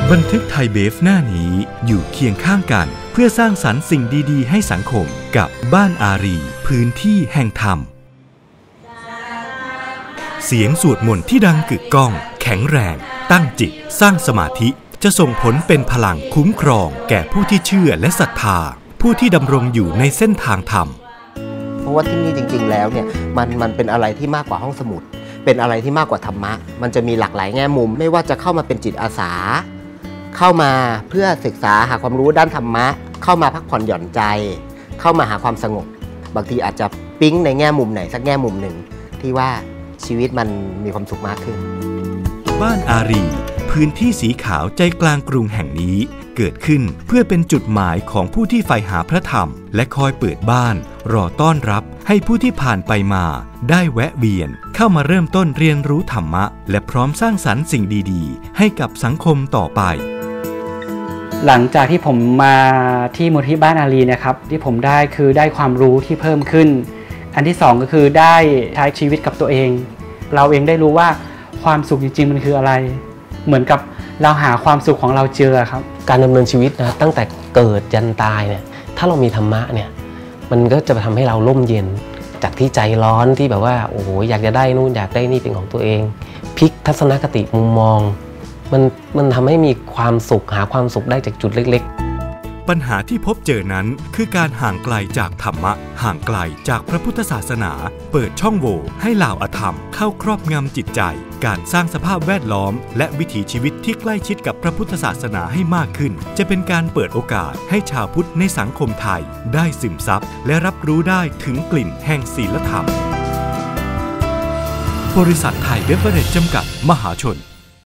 บันทึกไทยเบฟหน้านี้อยู่เคียงข้างกันเพื่อสร้างสรรค์สิ่งดีๆให้สังคมกับบ้านอารีพื้นที่แห่งธรรมเสียงสวดมนต์ที่ดังกึกก้องแข็งแรงตั้งจิตสร้างสมาธิจะส่งผลเป็นพลังคุ้มครองแก่ผู้ที่เชื่อและศรัทธาผู้ที่ดำรงอยู่ในเส้นทางธรรมเพราะว่าที่นี่จริงๆแล้วเนี่ยมันเป็นอะไรที่มากกว่าห้องสมุดเป็นอะไรที่มากกว่าธรรมะมันจะมีหลากหลายแง่มุมไม่ว่าจะเข้ามาเป็นจิตอาสาเข้ามาเพื่อศึกษาหาความรู้ด้านธรรมะเข้ามาพักผ่อนหย่อนใจเข้ามาหาความสงบบางทีอาจจะปิ๊งในแง่มุมไหนสักแง่มุมหนึ่งที่ว่าชีวิตมันมีความสุขมากขึ้นบ้านอารีพื้นที่สีขาวใจกลางกรุงแห่งนี้เกิดขึ้นเพื่อเป็นจุดหมายของผู้ที่ใฝ่หาพระธรรมและคอยเปิดบ้านรอต้อนรับให้ผู้ที่ผ่านไปมาได้แวะเวียนเข้ามาเริ่มต้นเรียนรู้ธรรมะและพร้อมสร้างสรรค์สิ่งดีๆให้กับสังคมต่อไปหลังจากที่ผมมาที่มูลที่บ้านอารีนะครับที่ผมได้ความรู้ที่เพิ่มขึ้นอันที่สองก็คือได้ใช้ชีวิตกับตัวเองเราเองได้รู้ว่าความสุขจริงๆมันคืออะไรเหมือนกับเราหาความสุขของเราเจอครับการดำเนินชีวิตนะตั้งแต่เกิดยันตายเนี่ยถ้าเรามีธรรมะเนี่ยมันก็จะทำให้เราร่มเย็นจากที่ใจร้อนที่แบบว่าโอ้โหอยากจะได้นู่นอยากได้นี่เป็นของตัวเองพลิกทัศนคติมุมมองมันทำให้มีความสุขหาความสุขได้จากจุดเล็กๆปัญหาที่พบเจอนั้นคือการห่างไกลจากธรรมะห่างไกลจากพระพุทธศาสนาเปิดช่องโหว่ให้เหล่าอธรรมเข้าครอบงำจิตใจการสร้างสภาพแวดล้อมและวิถีชีวิตที่ใกล้ชิดกับพระพุทธศาสนาให้มากขึ้นจะเป็นการเปิดโอกาสให้ชาวพุทธในสังคมไทยได้ซึมซับและรับรู้ได้ถึงกลิ่นแห่งศีลธรรมบริษัทไทยเบเวอเรจจำกัดมหาชน